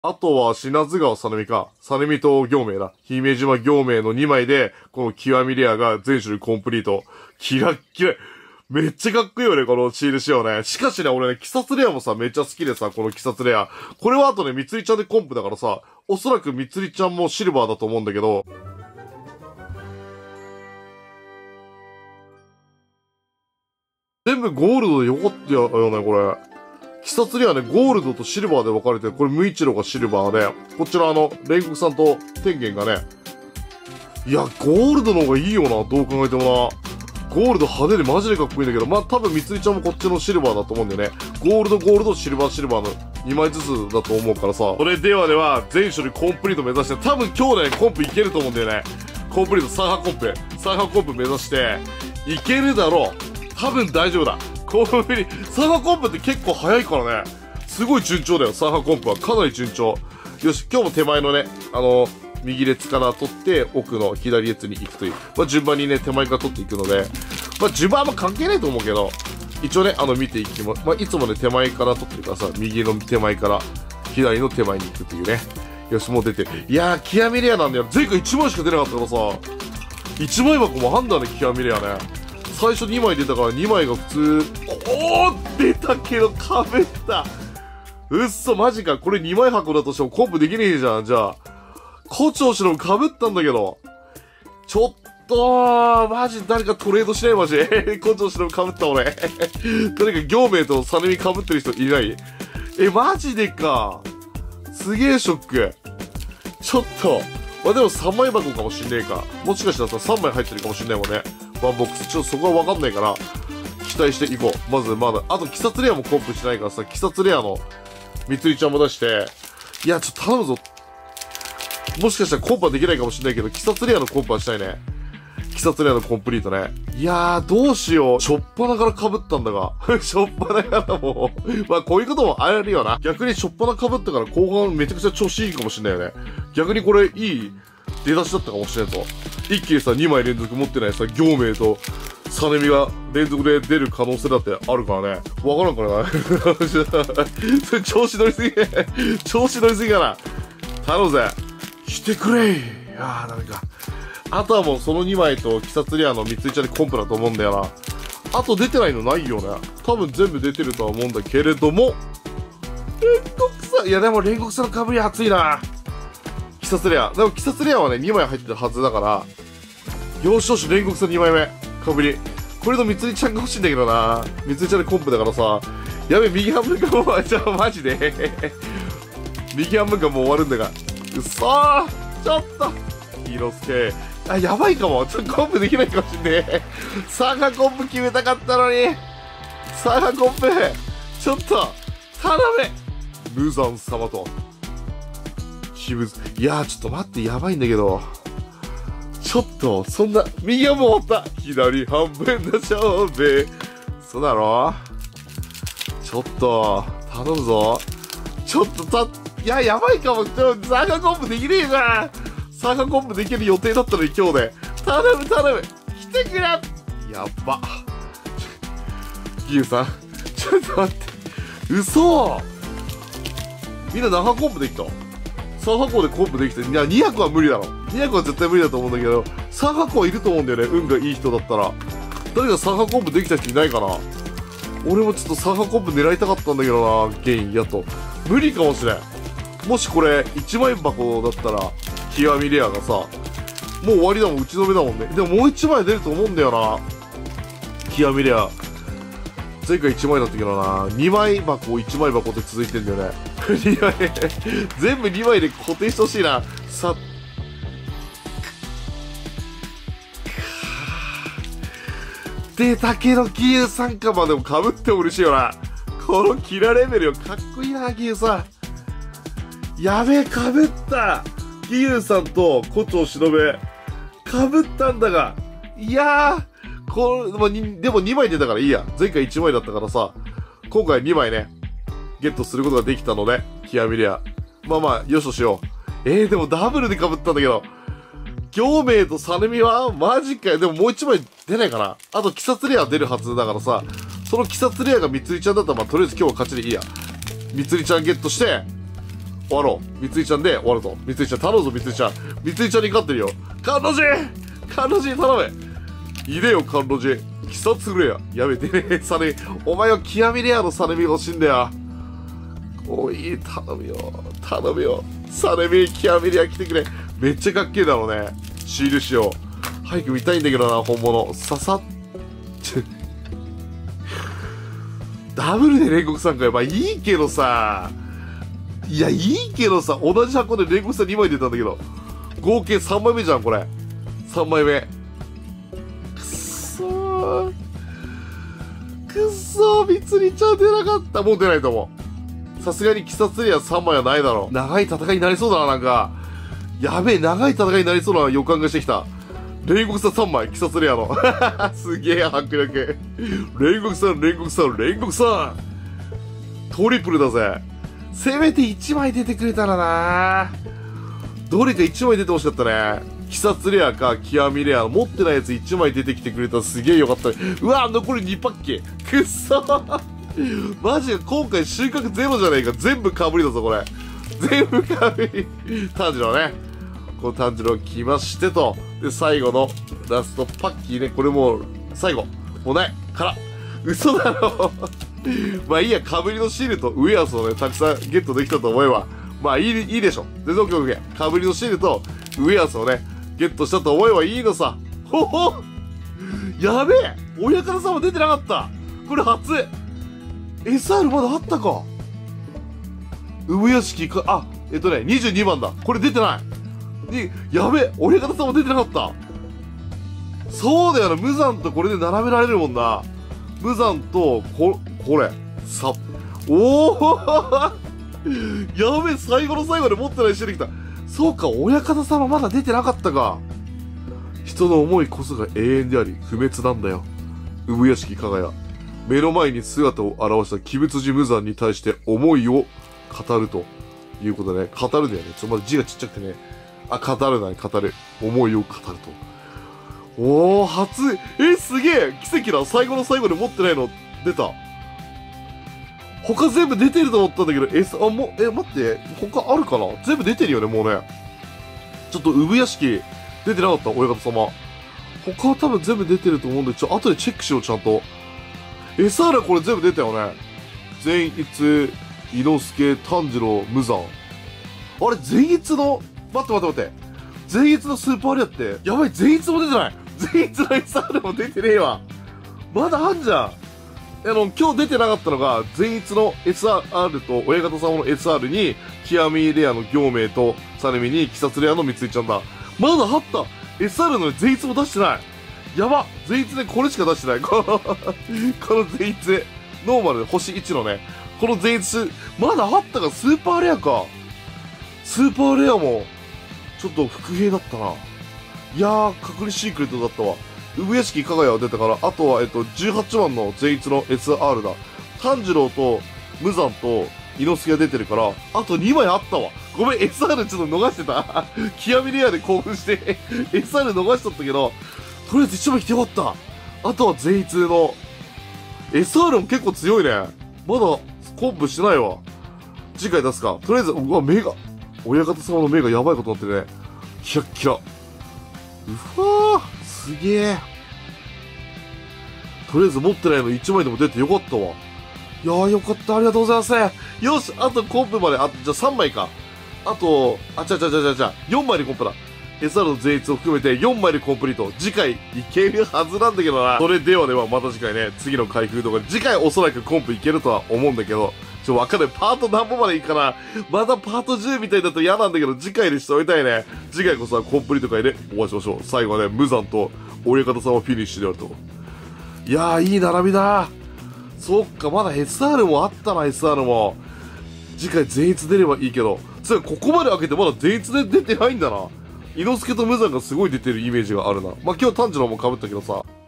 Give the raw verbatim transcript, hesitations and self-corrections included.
あとは、品津川さぬみか。さぬみと行明だ。姫島行明のにまいで、この極みレアが全種類コンプリート。キラッキラ。めっちゃかっこいいよね、このシール仕様ね。しかしね、俺ね、鬼殺レアもさ、めっちゃ好きでさ、この鬼殺レア。これはあとね、みつりちゃんでコンプだからさ、おそらくみつりちゃんもシルバーだと思うんだけど、全部ゴールドでよかったよね、これ。鬼殺レアね、ゴールドとシルバーで分かれてる。これ、無一郎がシルバーで、こちらあの、煉獄さんと天元がね、いや、ゴールドの方がいいよな、どう考えてもな。ゴールド派手でマジでかっこいいんだけど、まあ、多分みつりちゃんもこっちのシルバーだと思うんだよね。ゴールド、ゴールド、シルバー、シルバーのにまいずつだと思うからさ。それではでは、全種類コンプリート目指して、多分今日ね、コンプいけると思うんだよね。コンプリート、サーハコンプ、サーハコンプ目指して、いけるだろう。多分大丈夫だ。コンプリ、サーハコンプって結構早いからね。すごい順調だよ、サーハコンプは。かなり順調。よし、今日も手前のね、あの、右列から取って、奥の左列に行くという。まあ、順番にね、手前から取っていくので、まあ、順番はあんま関係ないと思うけど、一応ね、あの、見ていきます。まあ、いつもね、手前から取ってるからさ、右の手前から、左の手前に行くっていうね。よし、もう出て。いやー、極みレアなんだよ。前回いちまいしか出なかったからさ、いちまい箱もあんだね、極みレアね。最初にまい出たからにまいが普通、おー出たけど、かぶった。うっそ、マジか。これにまい箱だとしてもコンプできねえじゃん、じゃあ。胡蝶しのぶ被ったんだけど。ちょっとー、マジ誰かトレードしないマジ。胡蝶しのぶ被った俺。誰か行明とサネミ被ってる人いない？え、マジでか。すげえショック。ちょっと。まあ、でもさんまい箱かもしんねえか。もしかしたらさ、さんまい入ってるかもしんないもんね。ワンボックス。ちょっとそこはわかんないから、期待していこう。まずまだ。あと、鬼殺レアもコンプしないからさ、鬼殺レアのみつりちゃんも出して、いや、ちょっと頼むぞ。もしかしたらコンプはできないかもしれないけど、鬼殺レアのコンプはしたいね。鬼殺レアのコンプリートね。いやー、どうしよう。しょっぱなから被ったんだが。しょっぱなからもう。まあ、こういうこともあるよな。逆にしょっぱな被ったから後半めちゃくちゃ調子いいかもしれないよね。逆にこれいい出だしだったかもしれんぞ。一気にさ、にまい連続持ってないさ、行明と、サネミが連続で出る可能性だってあるからね。わからんからな。それ調子乗りすぎ。調子乗りすぎかな。頼むぜ。してくれい。いやー、ダメか。あとはもうそのにまいと、鬼殺レアのみつりちゃんでコンプだと思うんだよな。あと出てないのないよね。多分全部出てるとは思うんだけれども。煉獄さん。いやでも煉獄さんの被り熱いな。鬼殺レア。でも鬼殺レアはね、にまい入ってるはずだから。よしよし、煉獄さんにまいめ。被り。これのみつりちゃんが欲しいんだけどな。みつりちゃんでコンプだからさ。やべ、右半分がもう、じゃあマジで。右半分がもう終わるんだが。うそーちょっとヒロスケ。あ、やばいかも。ちょっとコンプできないかもしんねえ。サーガコンプ決めたかったのに。サーガコンプ。ちょっと、頼め。無惨様と。しぶず。いやー、ちょっと待って、やばいんだけど。ちょっと、そんな、右はもう終わった。左半分の勝負。そうだろちょっと、頼むぞ。ちょっとた、いや、やばいかも。ちょ、サーガコンプできねえな。サーガコンプできる予定だったのに今日で。頼む頼む。来てくれ。やっば。ギユさん。ちょっと待って。嘘。みんな生コンプできた。さん箱でコンプできて。いや、にひゃくは無理だろ。にひゃくは絶対無理だと思うんだけど、さん箱はいると思うんだよね。運がいい人だったら。誰かさん箱コンプできた人いないかな。俺もちょっとさん箱コンプ狙いたかったんだけどな。ゲイン、やっと。無理かもしれん。もしこれ、いちまい箱だったら、極みレアがさ、もう終わりだもん、打ち止めだもんね。でももういちまい出ると思うんだよな。極みレア。前回いちまいだったけどな。にまい箱、いちまい箱って続いてんだよね。にまい、全部にまいで固定してほしいな。さ、出たけど、ギユさんかまでも被っても嬉しいよな。このキラレベルよ、かっこいいな、ギユさん。やべえ、被った。ギユさんと胡蝶しのべ、被ったんだが。いやー、これ、まあ、にでもにまい出たからいいや。前回いちまいだったからさ、今回にまいね、ゲットすることができたので、極みレア。まあまあ、よしとしよう。えー、でもダブルで被ったんだけど、行明とサネミはマジかよ。でももういちまい出ないかな。あと、鬼殺レア出るはずだからさ、その鬼殺レアがみつりちゃんだったら、まあ、とりあえず今日は勝ちでいいや。みつりちゃんゲットして、 終わろう。三井ちゃんで終わるぞ。三井ちゃん、頼むぞ、三井ちゃん。三井ちゃんに勝ってるよ。甘露寺甘露寺頼む。いでよ、甘露寺。鬼殺レア。やめてね、サネミ。お前は極みレアのサネミが欲しいんだよ。おい、頼むよ。頼むよ。サネミ、極みレア来てくれ。めっちゃかっけえだろうね。シールしよう。早く見たいんだけどな、本物。ささっ。ダブルで煉獄さんかよ。まあいいけどさ。いや、いいけどさ、同じ箱で煉獄さんにまい出たんだけど。合計さんまいめじゃん、これ。さんまいめ。くっそー。くっそー、みつりちゃん出なかった。もう出ないと思う。さすがに鬼殺レアさんまいはないだろう。長い戦いになりそうだな、なんか。やべえ、長い戦いになりそうな予感がしてきた。煉獄さんさんまい、鬼殺レアの。すげえ迫力。煉獄さん、煉獄さん、煉獄さん。トリプルだぜ。せめていちまい出てくれたらな。どれかいちまい出てほしかったね。鬼殺レアか、極みレア。持ってないやついちまい出てきてくれたらすげえよかった。うわ、残りにパッケ。くっそマジか、今回収穫ゼロじゃねえか。全部被りだぞ、これ。全部被り。炭治郎ね。この炭治郎来ましてと。で、最後のラストパッキーね。これもう、最後。もうない。から。嘘だろ。まあいいや、被りのシールとウェアスをね、たくさんゲットできたと思えば。まあいい、いいでしょ。全然オッケーオッケー。被りのシールとウェアスをね、ゲットしたと思えばいいのさ。ほほやべえ親方様出てなかった。これ初 エスアール まだあったか。産屋敷か、あ、えっとね、にじゅうにばんだ。これ出てない。に、やべえ親方様出てなかった。そうだよな、無惨とこれで並べられるもんな。無惨と、こ、これ。さ、おーやべえ、最後の最後で持ってないしてきた。そうか、親方様まだ出てなかったか。人の思いこそが永遠であり、不滅なんだよ。産屋敷かがや。目の前に姿を現した鬼物寺無惨に対して思いを語るということでね。語るだよね。ちょっとまだ字がちっちゃくてね。あ、語るなに語る。思いを語ると。おー、初、え、すげえ奇跡だ。最後の最後で持ってないの出た。他全部出てると思ったんだけど、え、あ、もう、え、待って、他あるかな。全部出てるよね、もうね。ちょっと、産屋敷、出てなかった、親方様。他は多分全部出てると思うんで、ちょ、後でチェックしよう、ちゃんと。エスアール はこれ全部出たよね。善逸、伊之助、炭治郎、無惨。あれ、善逸の、待って待って待って。善逸のスーパーレアって、やばい、善逸も出てない。善逸の エスアール も出てねえわ。まだあんじゃん。あの、今日出てなかったのが、善逸の エスアール と、親方様の エスアール に、極みレアの行明と、さらにに、鬼殺レアの三井ちゃんだ。まだあった !エスアール の善逸も出してない。やば善逸でこれしか出してない。この、この善逸。ノーマル星いちのね。この善逸、まだあったか、スーパーレアか。スーパーレアも、ちょっと伏兵だったな。いやー、隠れシークレットだったわ。産屋敷かがやは出たから、あとは、えっと、じゅうはちばんの善逸の エスアール だ。炭治郎と、無惨と、伊之助が出てるから、あとにまいあったわ。ごめん、エスアール ちょっと逃してた。極みレアで興奮して、エスアール 逃しとったけど、とりあえずいちまい来てよかった。あとは善逸の、エスアール も結構強いね。まだ、コンプしてないわ。次回出すか。とりあえず、うわ、目が、親方様の目がやばいことになってるね。キラッキラ。うわー、すげえ。とりあえず持ってないのいちまいでも出てよかったわ。いやーよかった、ありがとうございます。よし、あとコンプまで、あ、じゃあさんまいか。あと、あ、ちゃちゃちゃちゃちゃ、よんまいでコンプだ。エスアール の税率を含めてよんまいでコンプリート。次回いけるはずなんだけどな。それではではまた次回ね、次の開封動画で、次回おそらくコンプいけるとは思うんだけど、ちょ、わかんない。パート何本までいいかな。またパートじゅうみたいだと嫌なんだけど、次回でしておいたいね。次回こそはコンプリート会でお会いしましょう。最後はね、無惨と親方さんをフィニッシュであると。いやー、いい並びだ。そっか、まだ エスアール もあったな、エスアール も。次回善逸出ればいいけど。つまりここまで開けてまだ善逸で出てないんだな。伊之助と無惨がすごい出てるイメージがあるな。まあ、今日炭治郎も被ったけどさ。